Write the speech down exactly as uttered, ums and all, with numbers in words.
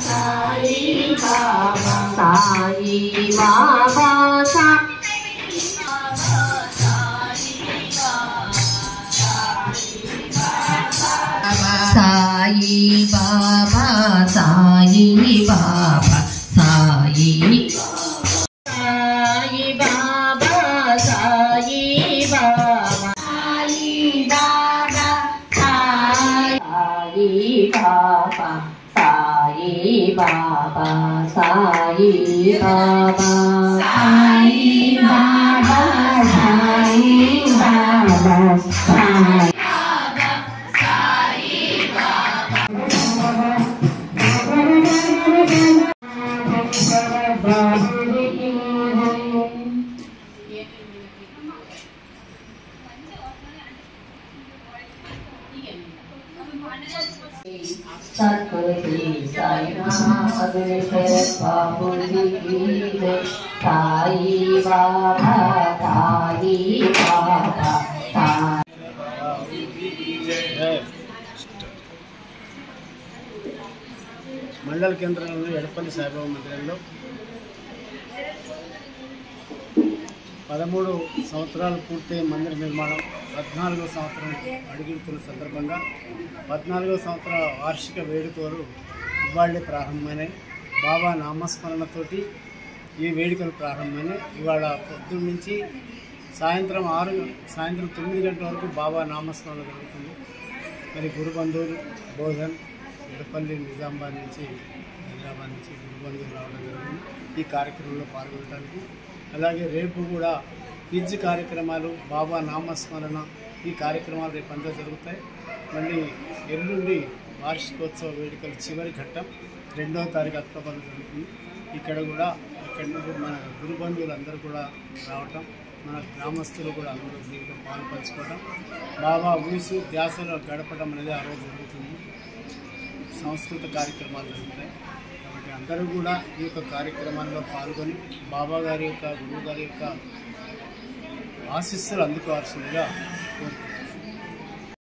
సాయి బాబా సాయి బాబా సాయి బాబా సాయి బాబా సాయి సాయి బాబా సాయి బాబా సాయి బాబా సాయి బాబా సాయి బాబా సాయి బాబా సాయి బాబా సాయి బాబా సాయి सतगुरु श्री साईनाथ बाबू जी की जय साई बाबा साई बाबा మండల కేంద్రంలో ఎడపల్లి సాయిబాబా మందిరంలో పదమూడు సంవత్సరాలు పూర్తయి మందిర నిర్మాణం పద్నాలుగో సంవత్సరం అడుగుతున్న సందర్భంగా పద్నాలుగో సంవత్సర వార్షిక వేడుకలు ఇవాళే ప్రారంభమైనాయి. బాబా నామస్మరణతోటి ఈ వేడుకలు ప్రారంభమైనాయి. ఇవాళ పొద్దున్న నుంచి సాయంత్రం ఆరు సాయంత్రం తొమ్మిది గంటల వరకు బాబా నామస్మరణ జరుగుతుంది. మరి గురు బంధువులు బోధన్ ఎడపల్లి నిజామాబాద్ నుంచి హైదరాబాద్ నుంచి గురు బంధువులు రావడం జరిగింది ఈ కార్యక్రమంలో పాల్గొనడానికి. అలాగే రేపు కూడా క్విజ్ కార్యక్రమాలు బాబా నామస్మరణ ఈ కార్యక్రమాలు రేపు అంతా జరుగుతాయి. మళ్ళీ ఎల్లుండి వార్షికోత్సవ వేడుకలు చివరి ఘట్టం రెండవ తారీఖు అక్టోబర్ జరుగుతుంది. ఇక్కడ కూడా ఇక్కడ నుండి మన గురు బంధువులు అందరూ కూడా రావటం, మన గ్రామస్తులు కూడా అందరూ దీంట్లో పాలు పంచుకోవడం, బాబా ఊసు ధ్యాసలో గడపడం అనేది ఆ రోజు జరుగుతుంది. సంస్కృత కార్యక్రమాలు జరుగుతాయి. కాబట్టి అందరూ కూడా ఈ యొక్క కార్యక్రమాల్లో పాల్గొని బాబా గారి యొక్క గురువు గారి యొక్క ఆశీస్సులు అందుకోవాల్సిందిగా కోరుతున్నాను.